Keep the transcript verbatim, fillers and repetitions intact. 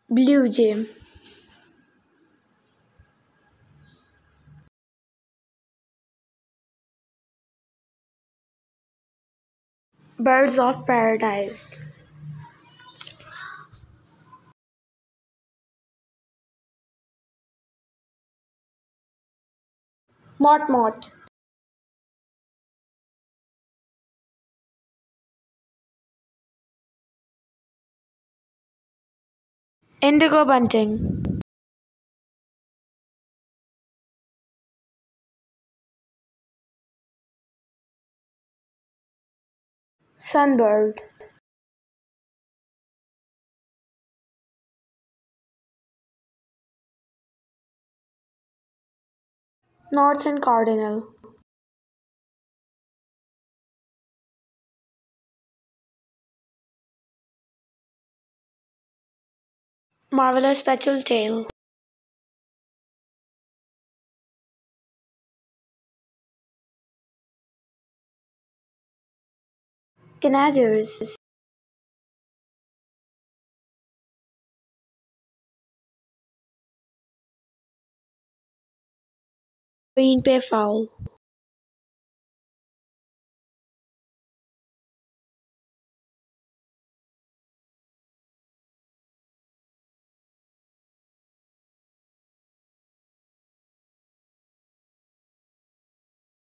Blue jay. Birds of paradise. Mott mott. Indigo bunting. Sunbird. Northern cardinal. Marvelous petrel tail. Canadiers. Green peafowl.